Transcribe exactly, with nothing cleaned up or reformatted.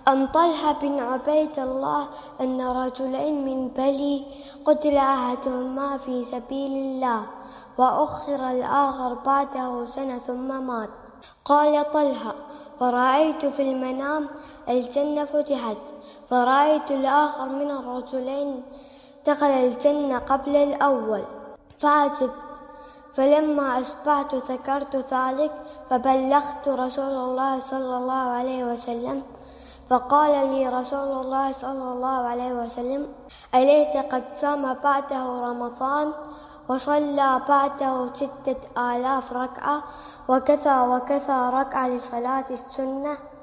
عن طلحة بن عبيد الله أن رجلين من بني قتل أحدهما في سبيل الله وأخر الآخر بعده سنة ثم مات. قال طلحة: فرأيت في المنام الجنة فتحت، فرأيت الآخر من الرجلين دخل الجنة قبل الأول فعجبت، فلما أصبحت ذكرت ذلك فبلغت رسول الله صلى الله عليه وسلم، فقال لي رسول الله صلى الله عليه وسلم: أليس قد صام بعده رمضان وصلى بعده ستة آلاف ركعة وكذا وكذا ركعة لصلاة السنة؟